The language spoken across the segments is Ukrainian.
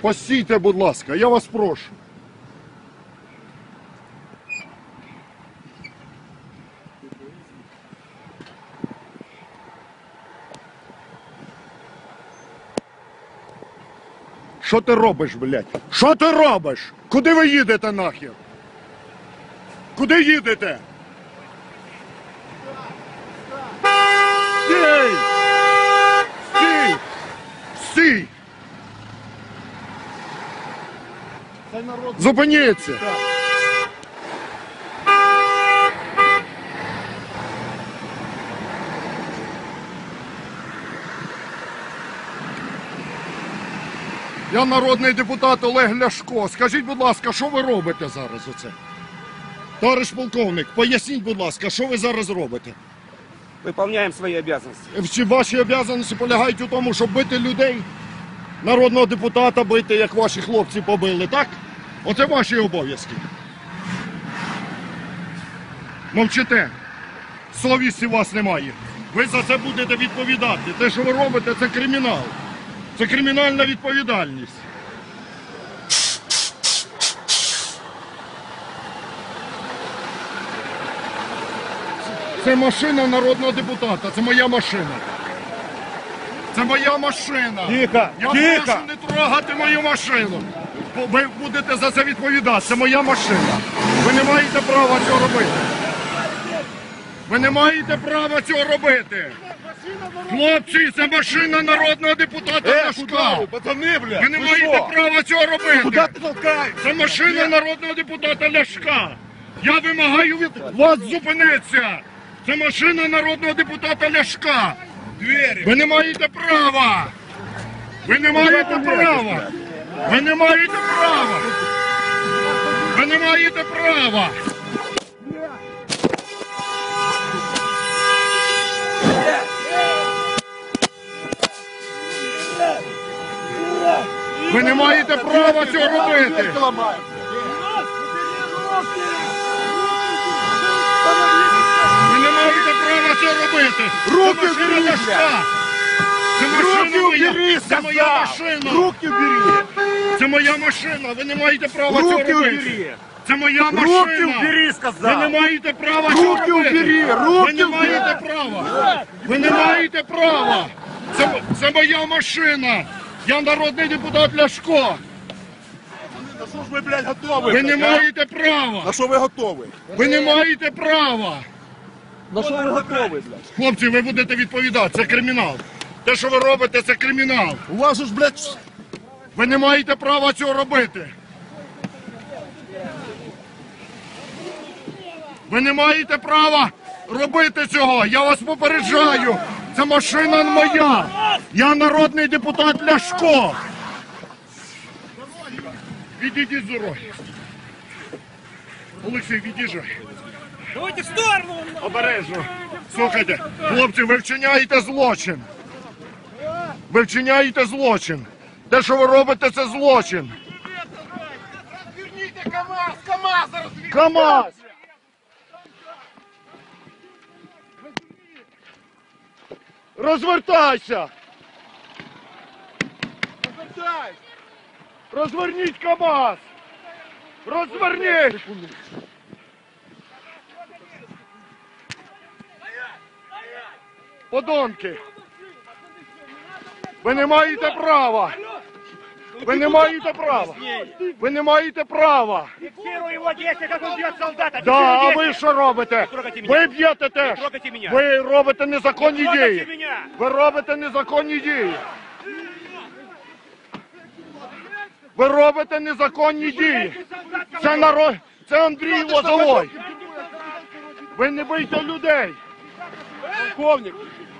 Постійте, будь ласка, я вас прошу. Що ти робиш, блядь? Що ти робиш? Куди ви їдете нахер? Куди їдете? Стій! Стій! Стій! Зупиніться! Я народний депутат Олег Ляшко. Скажіть, будь ласка, що ви робите зараз оце? Товариш полковник, поясніть, будь ласка, що ви зараз робите? Выполняем свои обязанности. Ваші обов'язки полягають у тому, щоб бити людей? Народного депутата бити, як ваші хлопці побили, так? Оце ваші обов'язки. Мовчите. Совісті у вас немає. Ви за це будете відповідати. Те, що ви робите, це кримінал. Це кримінальна відповідальність. Це машина народного депутата, це моя машина. Це моя машина. Тихо, Я тихо. прошу не трогати мою машину. Ви будете за це відповідати. Це моя машина. Ви не маєте права цього робити. Ви не маєте права цього робити. Хлопці, це машина народного депутата Ляшка. Пацаны, блядь, Ви не маєте права цього робити. Куда ты толкаешь? Це машина народного депутата Ляшка. Я вимагаю від вас зупинитися. Це машина народного депутата Ляшка. Двери. Ви не маєте права. Ви не маєте права. Ви не маєте права. Ви не маєте права. Ви не маєте права цього робити. Ви не маєте права цього робити. Руки Це машина убери, Ляшка. Це Руки машина моя. убери, Це моя сказал. машина. Руки убери. Це моя машина. Ви не маєте права цього Руки робити. убери. Це моя Руки машина. убери, Ви не сказал. маєте права цього Руки робити. убери, Ви руки не маєте права. Ви не маєте права. Це моя машина. Я народний депутат Ляшко. На что ж вы, блядь, готовы? Ви не блядь, а? маєте права. На что вы готовы? Ви не маєте права. На что вы готовы, блядь? Хлопці, ви будете відповідати. Це кримінал. Те, що ви робите, це кримінал. У вас же ж, блядь, Ви не маєте права цього робити. Ви не маєте права робити цього. Я вас попереджаю. Це машина моя. Я народний депутат Ляшко. Відійдіть з дороги. Олексій, від'їжджай. Давайте в сторону! Обережно. Слухайте, хлопці, ви вчиняєте злочин. Ви вчиняєте злочин. Те, що ви робите, це злочин. Разверните КамАЗ! КамАЗ разверните! КамАЗ! Розвертайся! Развертай! Розверніть КамАЗ! Розверніть! Подонки! Ви не маєте права! Ви не маєте права! Ви не маєте права! Фиксирую его действия, как он бьет солдата! Да, а ви що робите? трогайте мене. Ви б'єте теж! трогайте мене. Ви робите незаконні трогайте дії! мене. Ви робите незаконні дії! Ви робите незаконні дії! Це народ... Це Андрій Лозовой! Ви не бийте людей! Полковник!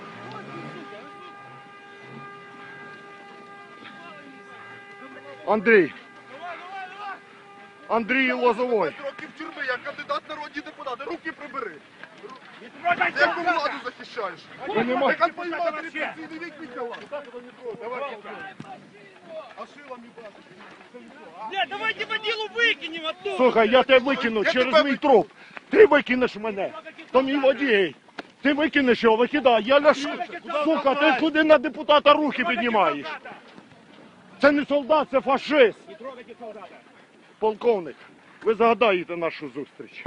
Андрій Лозовой! Роки в тюрми, я кандидат в народні депутати. Руки прибери! Трогайте Яку солдата! владу захищаєш? Ви не маєте... Як поїмати репресійний вік підняла? Давай, а шилом їбати. Блядь, давайте водилу выкинем оттуда! Слухай, я тебе викину через мій труп. Ти викинеш мене. То мій водій. Ти викинеш його, викидай. Я Ляшко. Сука, ти куди на депутата руки піднімаєш? Це не солдат, це фашист. Полковник, ви загадаєте нашу зустріч.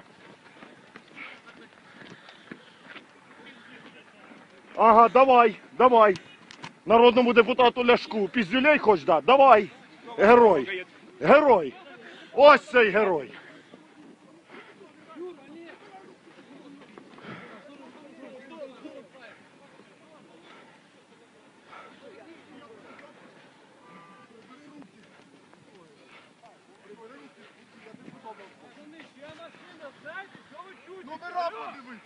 Ага, давай. Народному депутату Ляшку. Піздюлей хоч дати? Давай. Герой. Ось цей герой. Номера подивись.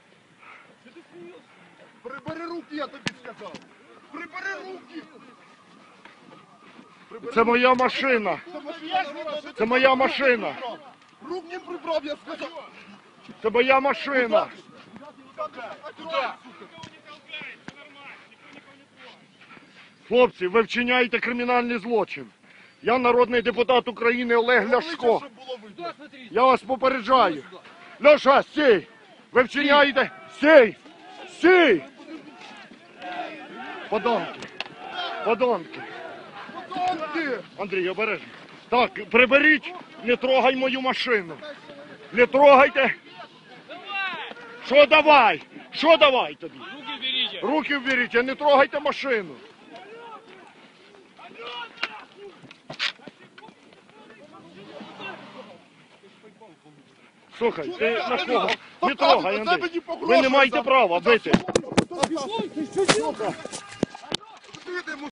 Прибери руки, я тобі сказав. Прибери руки. Це моя машина. Це моя машина. Руки прибрав, я сказав. Це моя машина. Хлопці, ви вчиняєте кримінальний злочин. Я народний депутат України Олег Ляшко. Я вас попереджаю. Льоша, стій! Ви вчиняєте... Стій! Подонки. Андрій, обережно. Так, приберіть, не трогай мою машину. Не трогайте. Що давай? Що давай тобі? Руки вберіть, не трогайте машину. Слухай, ти на кого? Не трогай, Андрій. Ви не маєте права бити.